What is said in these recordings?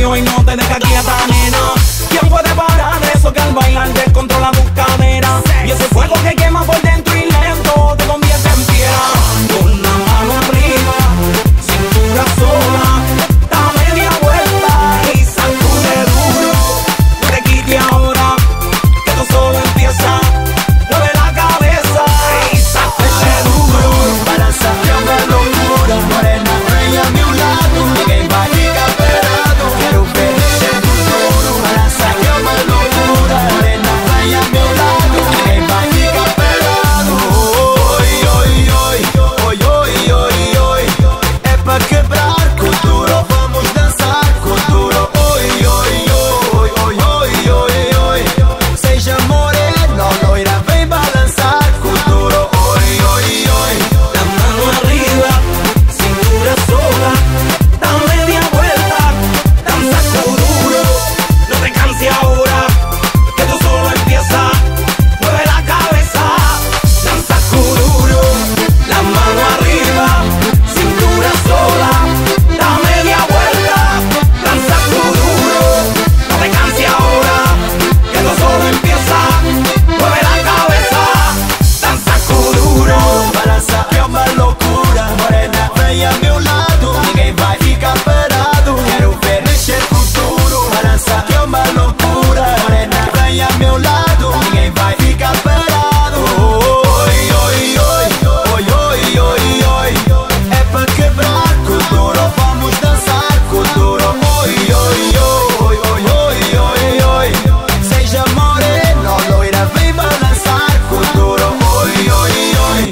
y no te deja quieta, nena. ¿Quién puede parar eso que al bailar descontrola tus caderas? Y ese fuego que quema por dentro y lento te convierte en piedra. Con la mano arriba, cintura sola, da media vuelta y sacude duro. No te quites ahora, que esto solo empieza. Mueve la cabeza y sacude duro. Balança que é uma loucura, morena, vem a meu lado. Ninguém vai ficar parado, quero ver mexer no duro. Balança que é uma loucura, morena, vem a meu lado. Ninguém vai ficar parado. Oi, oi, oi, oi, oi, oi, oi. É pra quebrar com duro, vamos dançar com duro. Oi, oi, oi, oi, oi, oi, oi. Seja morena ou loira, vem balançar com duro. Oi, oi, oi. La mano arriba, cintura sola, da media vuelta, danza duro. No te canses ahora, que esto solo empieza. Mueve la cabeza, danza duro. La mano arriba, cintura sola, da media vuelta, danza duro. No te canses ahora, que esto solo empieza. Mueve la cabeza, danza duro. Balança é uma loucura, morena, vem a meu lado. Ninguém vai ficar parado, quero ver mexer com duro. Balança é uma loucura, morena, vem a meu lado. Ninguém vai ficar parado. Oi, oi, oi, oi, oi, oi, oi. É pra quebrar com duro, vamos dançar com duro. Oi, oi, oi, oi, oi, oi, oi. Seja morena ou loira, vem balançar com duro. Oi, oi, oi.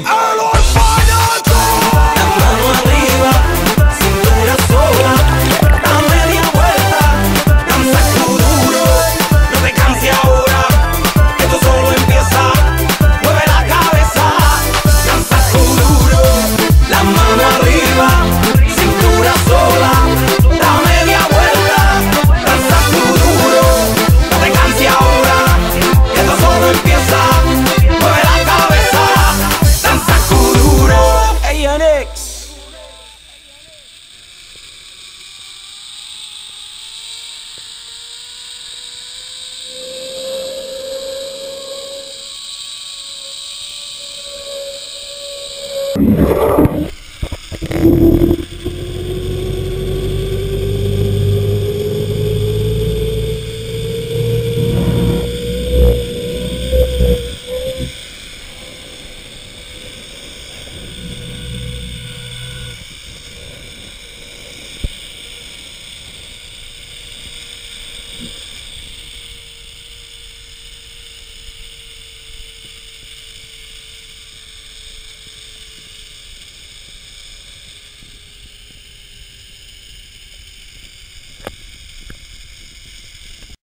La mano arriba, cintura sola, da media vuelta, danza duro. No te canses ahora, que esto solo empieza. Mueve la cabeza, danza duro. La mano arriba, cintura sola, da media vuelta, danza duro. No te canses ahora, que esto solo empieza. Mueve la cabeza, danza duro. Hey, Onyx.